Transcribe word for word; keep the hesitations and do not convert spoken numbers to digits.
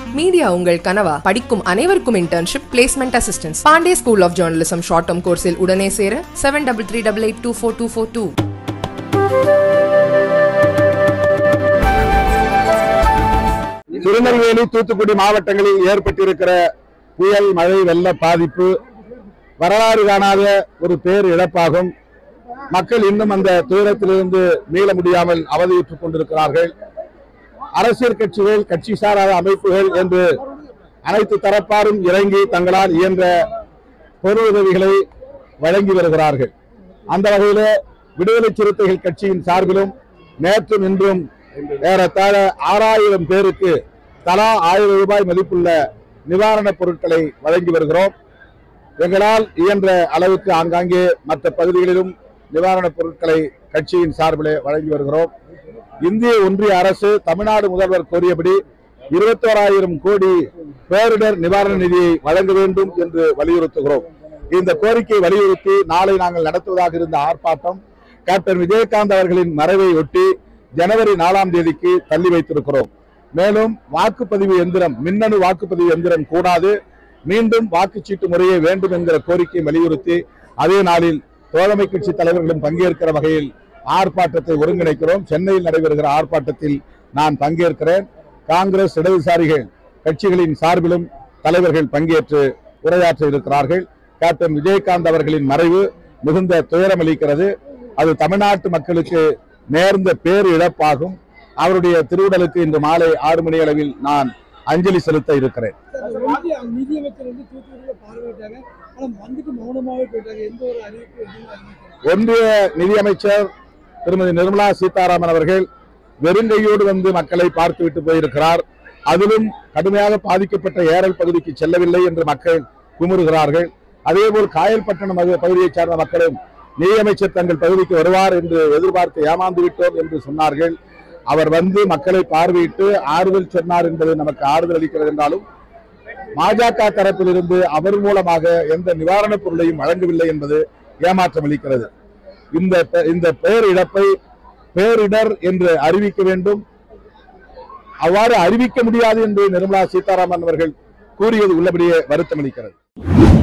Media உங்கள் கனவா? படிக்கும் அனைவருக்கும் internship, placement assistance. Pandey school of journalism short term கோர்ஸில் உடனே சேர seven double three double eight two four two four two. Tirunelveli, Thoothukudi மாவட்டங்களில் ஏற்பட்டிருக்கிற புயல், மழை, வெள்ள பாதிப்பு வரலாறு காணாத ஒரு பேர் இழப்பாகும். மக்கள் இன்னும் அந்த துயரத்திலிருந்து மீள முடியாமல் அவதியுற்றுக் கொண்டிருக்கிறார்கள். அரசியல் கட்சிகள், கட்சி சாராத அமைப்புகள் என்று அனைத்து தரப்பாரும் இறங்கி தங்களால் இயன்ற பொருளுதவிகளை வழங்கி வருகிறார்கள். அந்த வகையில் விடுதலை சிறுத்தைகள் கட்சியின் சார்பிலும் நேற்றும் இன்றும் ஏறத்தாழ ஆறாயிரம் பேருக்கு தலா ஆயிரம் ரூபாய் மதிப்புள்ள நிவாரணப் பொருட்களை வழங்கி வருகிறோம். எங்களால் இயன்ற அளவுக்கு ஆங்காங்கே மற்ற பகுதிகளிலும் நிவாரணப் பொருட்களை கட்சியின் சார்பிலே வழங்கி வருகிறோம். இந்திய ஒன்றிய அரசு தமிழ்நாடு முதல்வர் கோரியபடி இருபத்தி ஓராயிரம் கோடி பேரிடர் நிவாரண நிதியை வழங்க வேண்டும் என்று வலியுறுத்துகிறோம். இந்த கோரிக்கையை வலியுறுத்தி நாளை நாங்கள் நடத்துவதாக இருந்த ஆர்ப்பாட்டம் கேப்டன் விஜயகாந்த் அவர்களின் மறைவை ஒட்டி ஜனவரி நாலாம் தேதிக்கு தள்ளி வைத்திருக்கிறோம். மேலும் வாக்குப்பதிவு எந்திரம், மின்னணு வாக்குப்பதிவு எந்திரம் கூடாது, மீண்டும் வாக்குச்சீட்டு முறையே வேண்டும் என்கிற கோரிக்கையை வலியுறுத்தி அதே நாளில் தோழமை கட்சி தலைவர்களும் பங்கேற்கிற வகையில் ஆர்ப்பாட்டத்தை ஒருங்கிணைக்கிறோம். சென்னையில் நடைபெறுகிற ஆர்ப்பாட்டத்தில் நான் பங்கேற்கிறேன். காங்கிரஸ், இடதுசாரிகள் கட்சிகளின் சார்பிலும் தலைவர்கள் பங்கேற்று உரையாற்ற இருக்கிறார்கள். கேப்டன் விஜயகாந்த் அவர்களின் மறைவு மிகுந்த துயரம் அளிக்கிறது. அது தமிழ்நாட்டு மக்களுக்கு நேர்ந்த பேர் இழப்பாகும். அவருடைய திருவுடலுக்கு இன்று மாலை ஆறு மணி அளவில் நான் அஞ்சலி செலுத்த இருக்கிறேன். ஒன்றிய நிதியமைச்சர் திருமதி நிர்மலா சீதாராமன் அவர்கள் வெறுங்கையோடு வந்து மக்களை பார்த்துவிட்டு போயிருக்கிறார். அதிலும் கடுமையாக பாதிக்கப்பட்ட ஏரல் பகுதிக்கு செல்லவில்லை என்று மக்கள் குமுறுகிறார்கள். அதேபோல் காயல்பட்டணம் பகுதியைச் சார்ந்த மக்களும் நிதியமைச்சர் தங்கள் பகுதிக்கு வருவார் என்று எதிர்பார்த்து ஏமாந்து விட்டோம் என்று சொன்னார்கள். அவர் வந்து மக்களை பார்வையிட்டு ஆறுதல் சொன்னார் என்பது நமக்கு ஆறுதல் அளிக்கிறது. என்றாலும் பாஜக தரப்பிலிருந்து அவர் மூலமாக எந்த நிவாரணப் பொருளையும் வழங்கவில்லை என்பது ஏமாற்றம் அளிக்கிறது. இந்த இந்த பேர் இழப்பை பேரிடர் என்று அறிவிக்க வேண்டும். அவ்வாறு அறிவிக்க முடியாது என்று நிர்மலா சீதாராமன் அவர்கள் கூறியது உள்ளபடியே வருத்தம் அளிக்கிறது.